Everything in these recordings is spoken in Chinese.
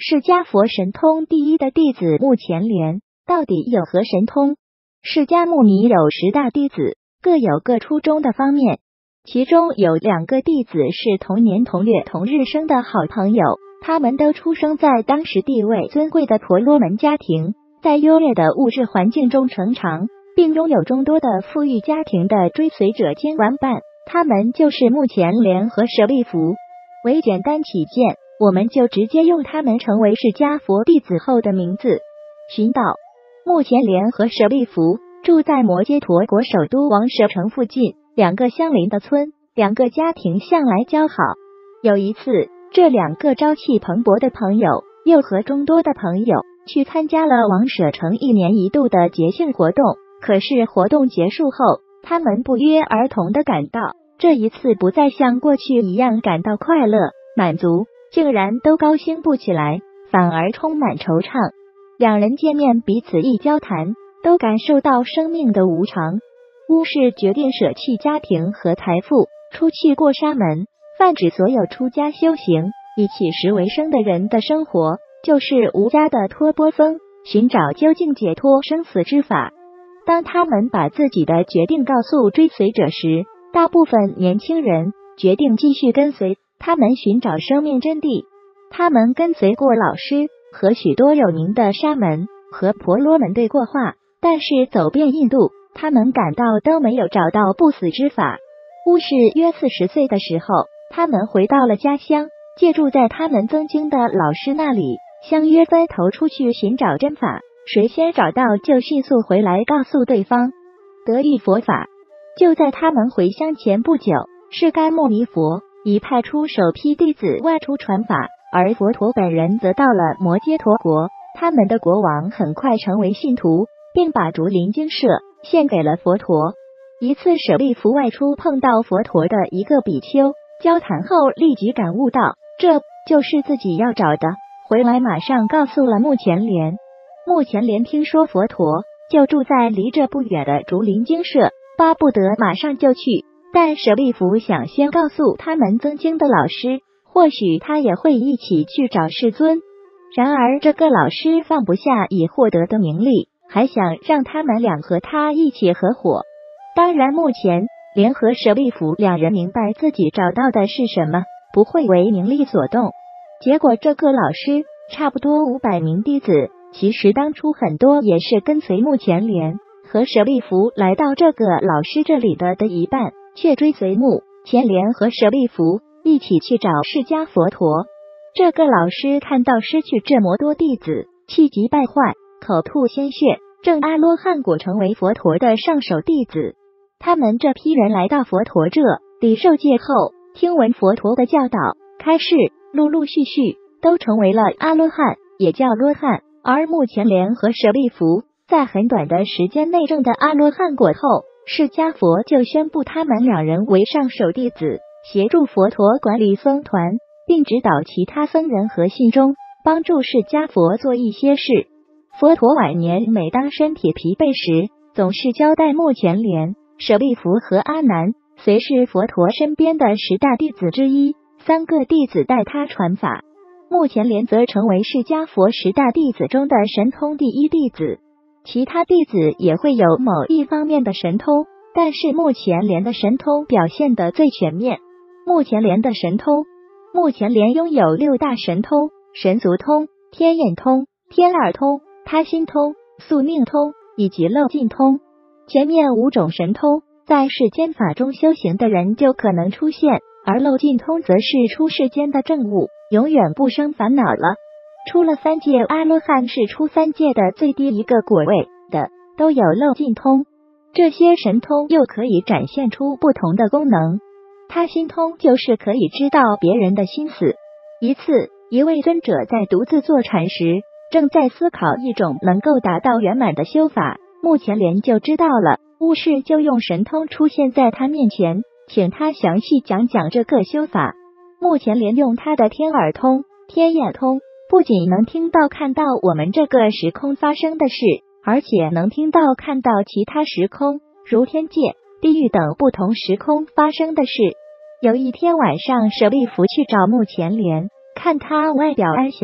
释迦佛神通第一的弟子目犍连到底有何神通？释迦牟尼有10大弟子，各有各出众的方面，其中有2个弟子是同年同月同日生的好朋友，他们都出生在当时地位尊贵的婆罗门家庭，在优越的物质环境中成长，并拥有众多的富裕家庭的追随者兼玩伴，他们就是目犍连和舍利弗。为简单起见，我们就直接用他们成为释迦佛弟子后的名字。寻道目犍连和舍利弗住在摩揭陀国首都王舍城附近2个相邻的村，2个家庭向来交好。有一次，这2个朝气蓬勃的朋友又和众多的朋友去参加了王舍城1年1度的节庆活动。可是活动结束后，他们不约而同地感到，这一次不再像过去一样感到快乐满足，竟然都高兴不起来，反而充满惆怅。2人见面彼此一交谈，都感受到生命的无常。巫氏决定舍弃家庭和财富，出去过沙门，泛指所有出家修行以乞食为生的人的生活，就是无家的托钵僧，寻找究竟解脱生死之法。当他们把自己的决定告诉追随者时，大部分年轻人决定继续跟随他们寻找生命真谛。他们跟随过老师，和许多有名的沙门和婆罗门对过话，但是走遍印度，他们感到都没有找到不死之法。巫氏约40岁的时候，他们回到了家乡，借住在他们曾经的老师那里，相约分头出去寻找真法，谁先找到就迅速回来告诉对方，得遇佛法。就在他们回乡前不久，释迦牟尼佛已派出首批弟子外出传法，而佛陀本人则到了摩揭陀国。他们的国王很快成为信徒，并把竹林精舍献给了佛陀。一次舍利弗外出碰到佛陀的一个比丘，交谈后立即感悟到，这就是自己要找的，回来马上告诉了目犍连。目犍连听说佛陀就住在离这不远的竹林精舍，巴不得马上就去，但舍利弗想先告诉他们曾经的老师，或许他也会一起去找世尊。然而这个老师放不下已获得的名利，还想让他们俩和他一起合伙。当然目犍连和舍利弗2人明白自己找到的是什么，不会为名利所动。结果这个老师差不多500名弟子，其实当初很多也是跟随目犍连和舍利弗来到这个老师这里的一半，却追随目犍连和舍利弗一起去找释迦佛陀。这个老师看到失去这么多弟子，气急败坏，口吐鲜血，证阿罗汉果，成为佛陀的上首弟子。他们这批人来到佛陀这里受戒后，听闻佛陀的教导开示，陆陆续续都成为了阿罗汉，也叫罗汉。而目犍连和舍利弗在很短的时间内证的阿罗汉果后，释迦佛就宣布他们2人为上首弟子，协助佛陀管理僧团，并指导其他僧人和信中，帮助释迦佛做一些事。佛陀晚年每当身体疲惫时，总是交代目犍连、舍利弗和阿难随是佛陀身边的10大弟子之一，3个弟子带他传法。目犍连则成为释迦佛10大弟子中的神通第一弟子。其他弟子也会有某一方面的神通，但是目犍连的神通表现得最全面。目犍连的神通，目犍连拥有6大神通：神足通、天眼通、天耳通、他心通、宿命通以及漏尽通。前面5种神通在世间法中修行的人就可能出现，而漏尽通则是出世间的证悟，永远不生烦恼了。出了3界阿罗汉是出3界的最低一个果位的，都有漏尽通。这些神通又可以展现出不同的功能。他心通就是可以知道别人的心思。一次，一位尊者在独自坐禅时，正在思考一种能够达到圆满的修法，目犍连就知道了，巫师就用神通出现在他面前，请他详细讲讲这个修法。目犍连用他的天耳通、天眼通，不仅能听到看到我们这个时空发生的事，而且能听到看到其他时空，如天界、地狱等不同时空发生的事。有一天晚上，舍利弗去找目犍连，看他外表安详，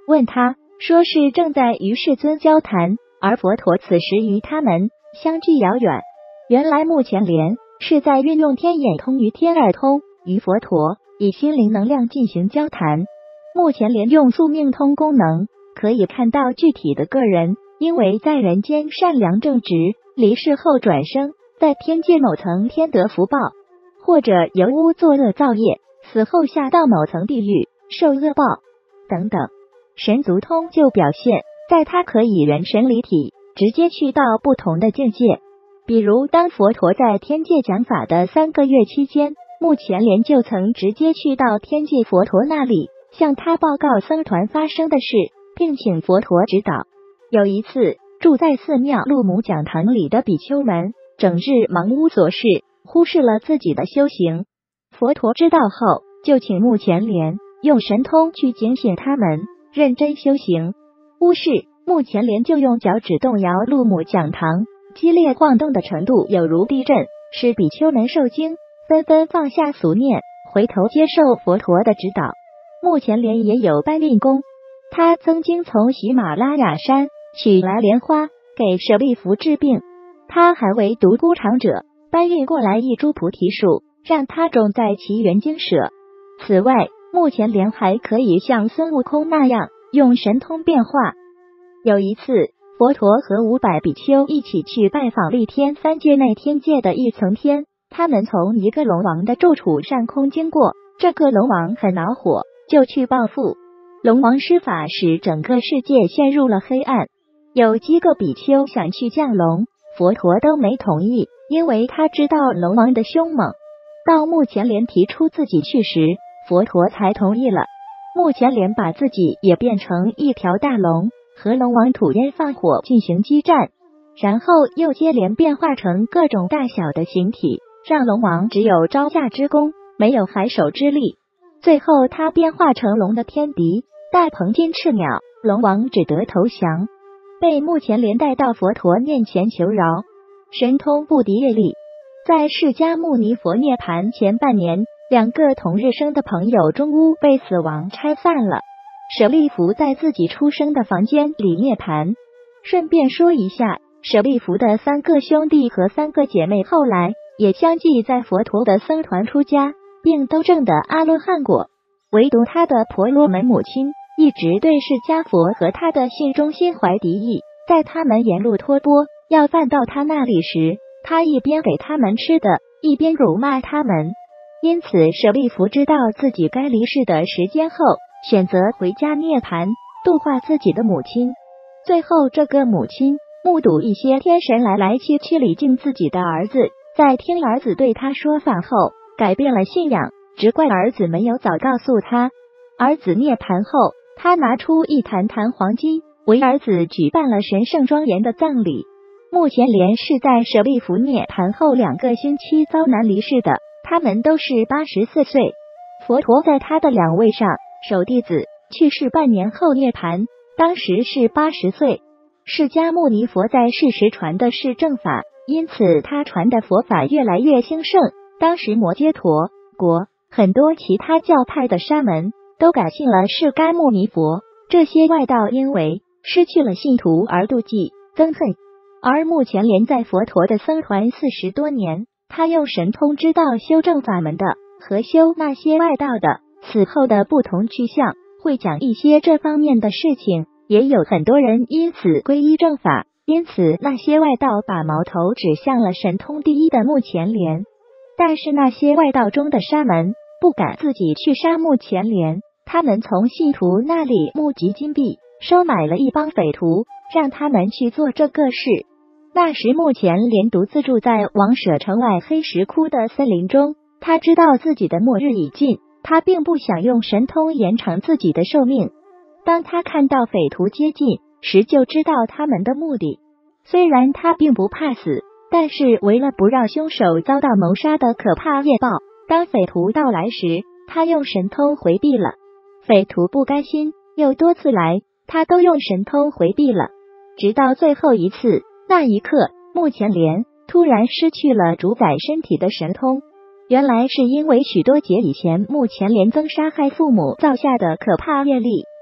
问他说是正在与世尊交谈，而佛陀此时与他们相距遥远。原来目前莲是在运用天眼通与天耳通与佛陀以心灵能量进行交谈。目前莲用宿命通功能可以看到具体的个人因为在人间善良正直，离世后转生，在天界某层天得福报，或者由污作恶造业，死后下到某层地狱受恶报等等。神足通就表现在他可以人神离体，直接去到不同的境界。比如当佛陀在天界讲法的3个月期间，目前莲就曾直接去到天界佛陀那里，向他报告僧团发生的事，并请佛陀指导。有一次，住在寺庙鹿母讲堂里的比丘们整日忙无所事，忽视了自己的修行。佛陀知道后，就请目前莲用神通去警醒他们认真修行。忽视目前莲就用脚趾动摇鹿母讲堂，激烈晃动的程度有如地震，使比丘们受惊，纷纷放下俗念，回头接受佛陀的指导。目前莲也有搬运功，他曾经从喜马拉雅山取来莲花给舍利弗治病，他还为独孤长者搬运过来一株菩提树，让他种在其园精舍。此外，目前莲还可以像孙悟空那样用神通变化。有一次，佛陀和500比丘一起去拜访力天3界内天界的一层天，他们从一个龙王的住处上空经过，这个龙王很恼火，就去报复。龙王施法使整个世界陷入了黑暗。有几个比丘想去降龙，佛陀都没同意，因为他知道龙王的凶猛。到目前莲提出自己去时，佛陀才同意了。目前莲把自己也变成一条大龙，和龙王吐烟放火进行激战，然后又接连变化成各种大小的形体，让龙王只有招架之功，没有还手之力。最后他变化成龙的天敌大鹏金翅鸟，龙王只得投降，被目前莲带到佛陀面前求饶。神通不敌业力。在释迦牟尼佛涅盘前半年，2个同日生的朋友中屋被死亡拆散了。舍利弗在自己出生的房间里涅盘。顺便说一下，舍利弗的3个兄弟和3个姐妹后来也相继在佛陀的僧团出家，并都证得阿罗汉果。唯独他的婆罗门母亲一直对释迦佛和他的信中心怀敌意，在他们沿路托钵要饭到他那里时，他一边给他们吃的，一边辱骂他们。因此舍利弗知道自己该离世的时间后，选择回家涅盘，度化自己的母亲。最后这个母亲目睹一些天神来去礼敬自己的儿子，在听儿子对他说法后，改变了信仰，只怪儿子没有早告诉他。儿子涅盘后，他拿出一坛黄金，为儿子举办了神圣庄严的葬礼。目前莲是在舍利弗涅盘后2个星期遭难离世的，他们都是84岁。佛陀在他的2位上首弟子去世半年后涅盘，当时是80岁。释迦牟尼佛在世时传的是正法，因此他传的佛法越来越兴盛。当时摩揭陀国很多其他教派的沙门都改信了释迦牟尼佛，这些外道因为失去了信徒而妒忌憎恨。而目前莲在佛陀的僧团40多年，他用神通知道修正法门的和修那些外道的此后的不同去向，会讲一些这方面的事情，也有很多人因此皈依正法。因此那些外道把矛头指向了神通第一的目前莲。但是那些外道中的沙门不敢自己去杀目前莲，他们从信徒那里募集金币，收买了一帮匪徒，让他们去做这个事。那时目前莲独自住在王舍城外黑石窟的森林中，他知道自己的末日已近，他并不想用神通延长自己的寿命。当他看到匪徒接近时，就知道他们的目的。虽然他并不怕死，但是为了不让凶手遭到谋杀的可怕业报，当匪徒到来时，他用神通回避了。匪徒不甘心，又多次来，他都用神通回避了。直到最后一次，那一刻，目前莲突然失去了主宰身体的神通。原来是因为许多劫以前目前莲曾杀害父母造下的可怕业力，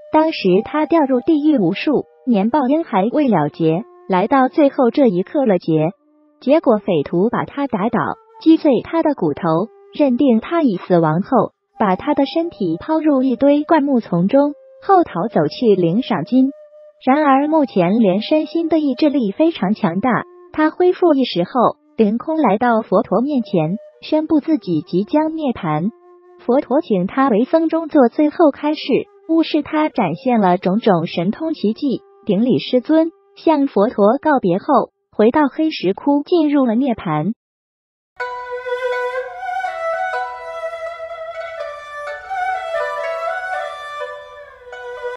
当时他掉入地狱无数年，报恩还未了结，来到最后这一刻了结果匪徒把他打倒，击碎他的骨头，认定他已死亡后，把他的身体抛入一堆灌木丛中，后逃走去领赏金。然而目前连身心的意志力非常强大，他恢复意识后，凌空来到佛陀面前，宣布自己即将涅槃。佛陀请他为僧中做最后开示，悟示他展现了种种神通奇迹，顶礼师尊，向佛陀告别后，回到黑石窟进入了涅槃。